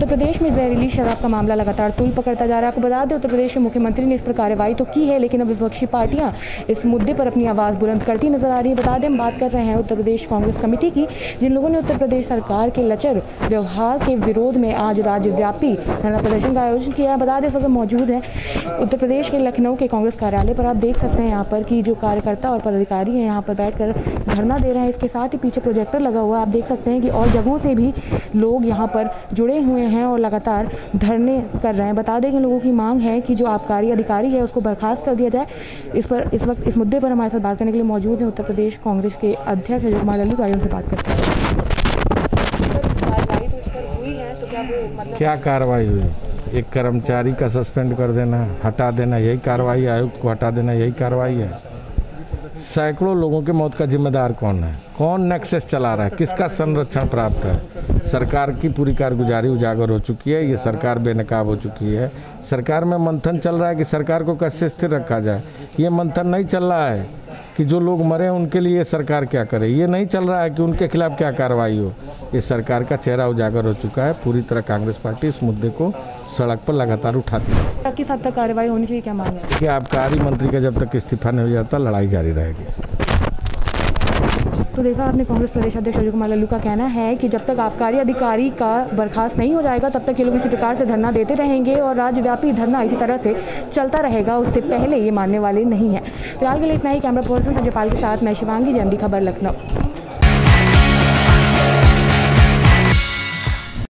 उत्तर प्रदेश में जहरीली शराब का मामला लगातार तूल पकड़ता जा रहा है। आपको बता दें, उत्तर प्रदेश के मुख्यमंत्री ने इस पर कार्रवाई तो की है, लेकिन अब विपक्षी पार्टियां इस मुद्दे पर अपनी आवाज़ बुलंद करती नजर आ रही है। बता दें, हम बात कर रहे हैं उत्तर प्रदेश कांग्रेस कमेटी की, जिन लोगों ने उत्तर प्रदेश सरकार के लचर व्यवहार के विरोध में आज राज्यव्यापी धरना प्रदर्शन का आयोजन किया है। बता दें, इस वक्त मौजूद है उत्तर प्रदेश के लखनऊ के कांग्रेस कार्यालय पर। आप देख सकते हैं यहाँ पर कि जो कार्यकर्ता और पदाधिकारी हैं यहाँ पर बैठकर धरना दे रहे हैं। इसके साथ ही पीछे प्रोजेक्टर लगा हुआ है। आप देख सकते हैं कि और जगहों से भी लोग यहाँ पर जुड़े हुए हैं और लगातार धरने कर रहे हैं। बता दें कि लोगों की मांग है कि जो आबकारी अधिकारी है उसको बर्खास्त कर दिया जाए। इस वक्त इस मुद्दे पर हमारे साथ बात करने के लिए मौजूद हैं उत्तर प्रदेश कांग्रेस के अध्यक्ष अजय कुमार लल्लू। आइए उनसे बात करते हैं। क्या कार्रवाई हुई? एक कर्मचारी का सस्पेंड कर देना, हटा देना, यही कार्रवाई? आयुक्त को हटा देना, यही कार्रवाई है? सैकड़ों लोगों के मौत का जिम्मेदार कौन है? कौन नेक्सस चला रहा है? किसका संरक्षण प्राप्त है? सरकार की पूरी कारगुजारी उजागर हो चुकी है। ये सरकार बेनकाब हो चुकी है। सरकार में मंथन चल रहा है कि सरकार को कैसे स्थिर रखा जाए। ये मंथन नहीं चल रहा है कि जो लोग मरे उनके लिए सरकार क्या करे। ये नहीं चल रहा है कि उनके खिलाफ क्या कार्रवाई हो। ये सरकार का चेहरा उजागर हो चुका है। पूरी तरह कांग्रेस पार्टी इस मुद्दे को सड़क पर लगातार उठाती है। किस हद तक कार्रवाई होनी चाहिए, क्या मांग है? कि आबकारी मंत्री का जब तक इस्तीफा नहीं हो जाता, लड़ाई जारी रहेगी। तो देखा आपने, कांग्रेस प्रदेश अध्यक्ष अजय कुमार लल्लू का कहना है कि जब तक आबकारी अधिकारी का बर्खास्त नहीं हो जाएगा तब तक ये लोग इसी प्रकार से धरना देते रहेंगे और राज्यव्यापी धरना इसी तरह से चलता रहेगा। उससे पहले ये मानने वाले नहीं है। फिलहाल के लिए इतना ही। कैमरा पर्सन जयपाल के साथ मैं शिवांगी, जेएमडी खबर, लखनऊ।